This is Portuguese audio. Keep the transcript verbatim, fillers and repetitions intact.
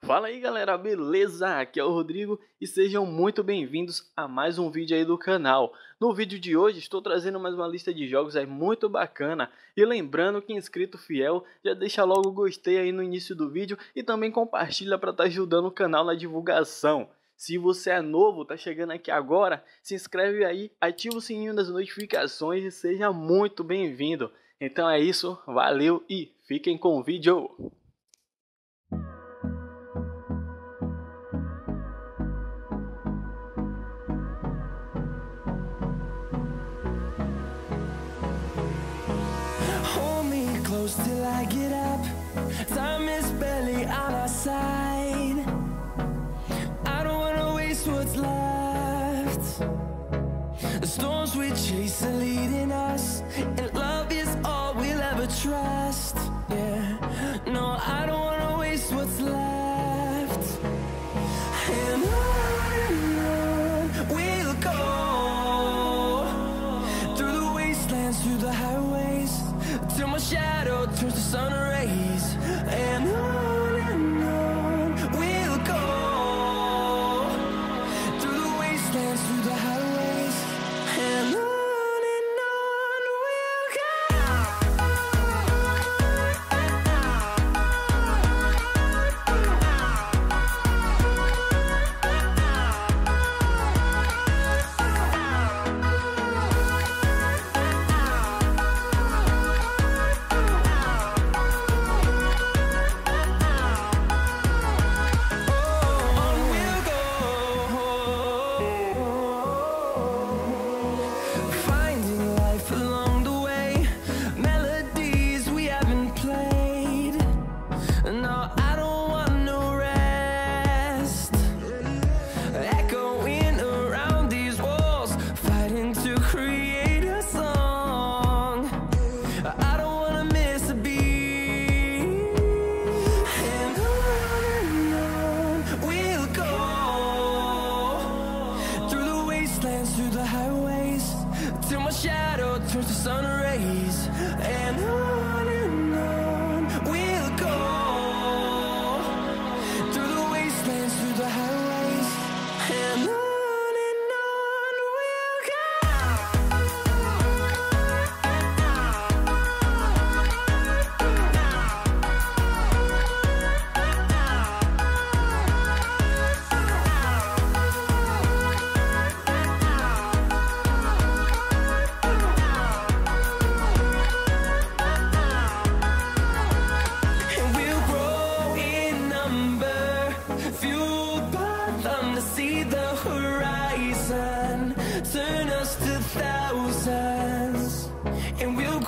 Fala aí galera, beleza? Aqui é o Rodrigo e sejam muito bem-vindos a mais um vídeo aí do canal. No vídeo de hoje estou trazendo mais uma lista de jogos aí muito bacana. E lembrando que inscrito fiel já deixa logo o gostei aí no início do vídeo e também compartilha para estar ajudando o canal na divulgação. Se você é novo, tá chegando aqui agora, se inscreve aí, ativa o sininho das notificações e seja muito bem-vindo. Então é isso, valeu e fiquem com o vídeo! Close till I get up. Time is barely on our side. I don't wanna waste what's left. The storms we chase are leading us, and love is all we'll ever trust. Yeah, no, I don't wanna waste what's left. And on we'll go, through the wastelands, through the highways, till my shadow turns to sun rays. And on and on we'll go, through the wastelands, through the highways. And on and on we'll through the highways, till my shadow turns to sun rays. And on and on we'll go, through the wastelands, through the highways. And on and on we'll see the horizon, turn us to thousands, and we'll